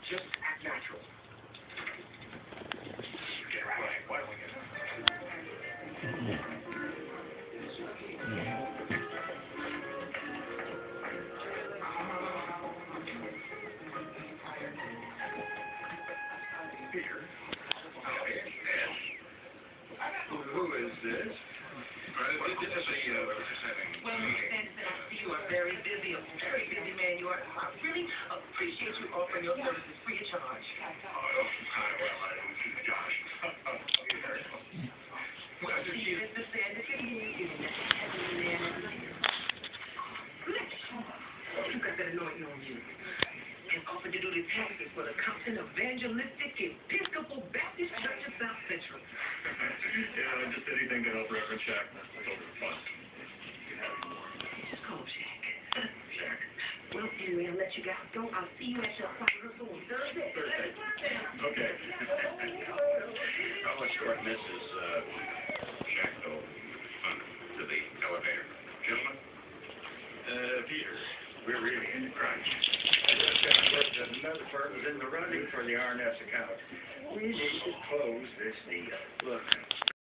Just act natural. Get right. Why don't we get Peter? Who is this? This is Well, Mr. Sanderson, I see you are very busy, a very busy man. You are. I really appreciate you offering your services free of charge. Josh. Well, see, Mr. Sanderson, you got that anointing on you. And offered to do the taxes for the Compton Evangelistic Episcopal Baptist Church of South Central. Yeah, just anything to help Reverend Shack. That's over the fun. Just call him Shack. Shack. Well, anyway, I'll let you guys go. I'll see you at your choir rehearsal on Thursday. Okay. How much short misses Shack though to the elevator? Gentlemen? Peter, we're really in the crunch. I just got word that another firm is in the running for the RNS account. We need to close this deal. Look,